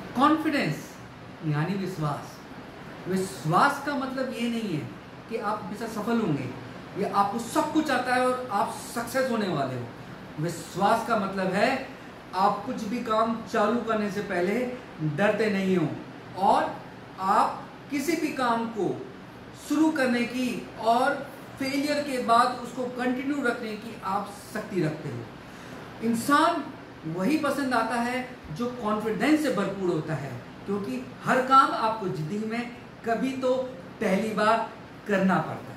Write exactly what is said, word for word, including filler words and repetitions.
Confidence यानी विश्वास। विश्वास का मतलब ये नहीं है कि आप हमेशा सफल होंगे या आपको सब कुछ आता है और आप सक्सेस होने वाले हो। विश्वास का मतलब है आप कुछ भी काम चालू करने से पहले डरते नहीं हो और आप किसी भी काम को शुरू करने की और फेलियर के बाद उसको कंटिन्यू रखने की आप शक्ति रखते हो। इंसान वही पसंद आता है जो कॉन्फिडेंस से भरपूर होता है, क्योंकि हर काम आपको जिंदगी में कभी तो पहली बार करना पड़ता है।